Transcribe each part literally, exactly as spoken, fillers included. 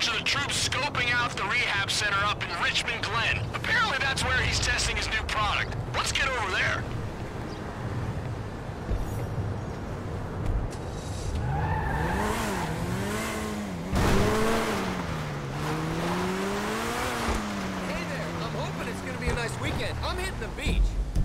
bunch of the troops scoping out the rehab center up in Richmond Glen. Apparently that's where he's testing his new product. Let's get over there. Hey there, I'm hoping it's gonna be a nice weekend. I'm hitting the beach.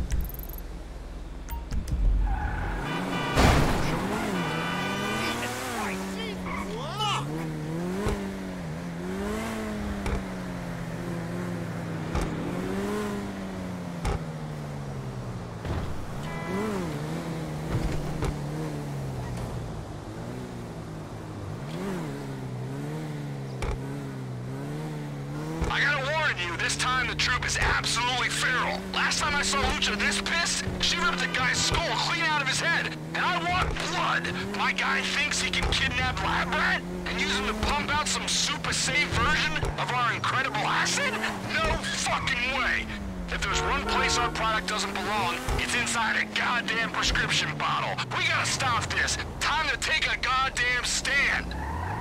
I gotta warn you, this time the troop is absolutely feral. Last time I saw Lucha this pissed, she ripped a guy's skull clean out of his head. And I want blood. My guy thinks he can kidnap Lab Rat and use him to pump out some super safe version of our incredible acid? No fucking way. If there's one place our product doesn't belong, it's inside a goddamn prescription bottle. We gotta stop this. Time to take a goddamn stand.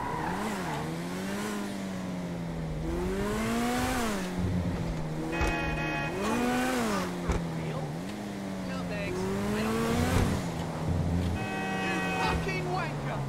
No thanks. I don't... You fucking wanker!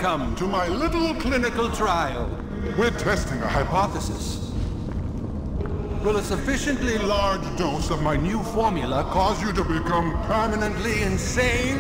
Welcome to my little clinical trial. We're testing a hypothesis. Will a sufficiently large dose of my new formula cause you to become permanently insane?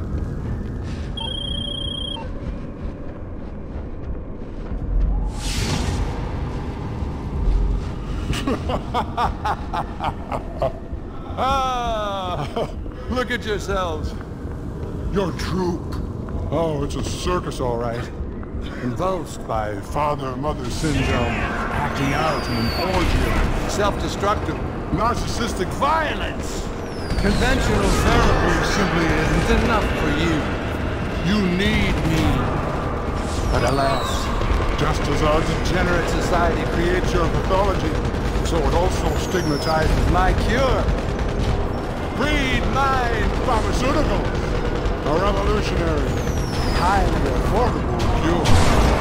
Ah, look at yourselves. Your troop. Oh, it's a circus, all right. Convulsed by Father-mother syndrome, acting out in an orgy of self-destructive narcissistic violence. Conventional therapy simply isn't enough for you. You need me. But alas, just as our degenerate society creates your pathology, so it also stigmatizes my cure. Breed mind pharmaceuticals. A revolutionary, highly affordable cure.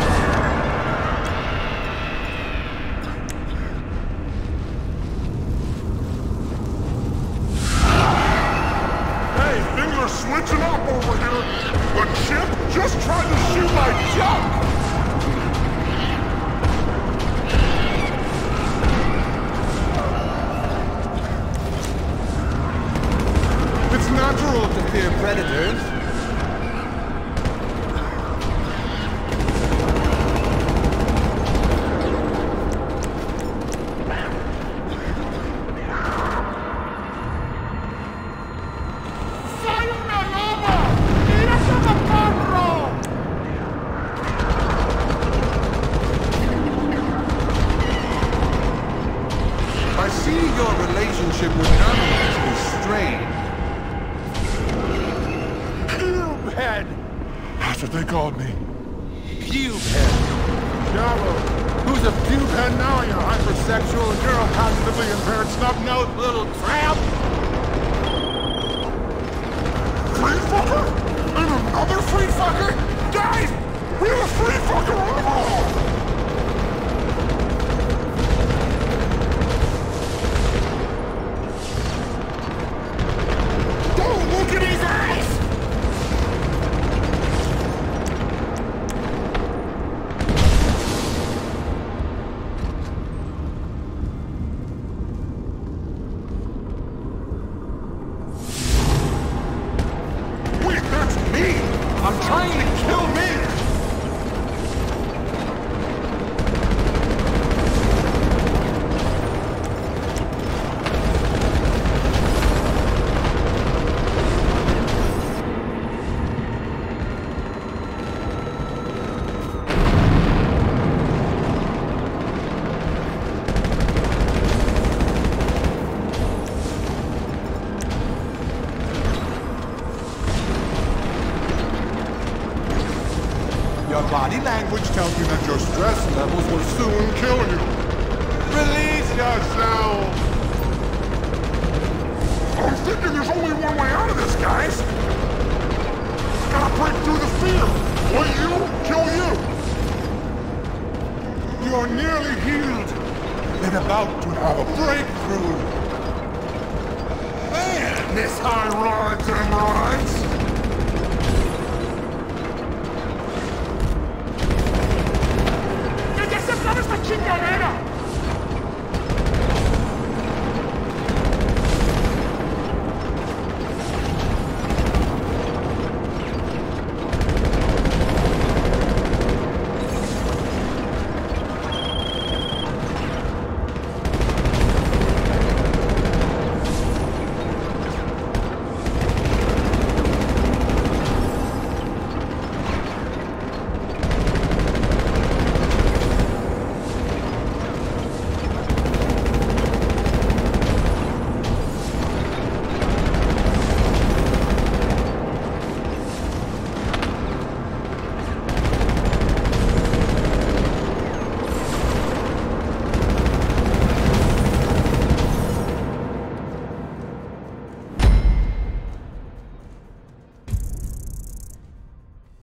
Hey, things are switching up over here. The chip just tried to shoot my junk. It's natural to fear predators. I see your relationship with animals is strained. Pubehead! That's what they called me. Pubehead. Java, who's a pubehead now, you hypersexual, neurocognitively impaired, snub-nosed little tramp? Free fucker? And another free fucker? Guys, we're a free fucker on the wall! Don't look at his eyes! Wait, that's me! I'm trying to kill me! Your body language tells me that your stress levels will soon kill you. Release yourself! I'm thinking there's only one way out of this, guys. Gotta break through the fear. Or you, kill you. You're nearly healed and about to have a breakthrough. Man, this high rides and rides.